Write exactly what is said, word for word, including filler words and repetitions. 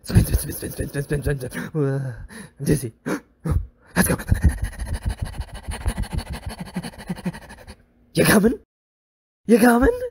Spin, spin, spin, spin, spin, spin, spin, spin, spin. Uh, I'm dizzy. Let's go. You coming? You coming?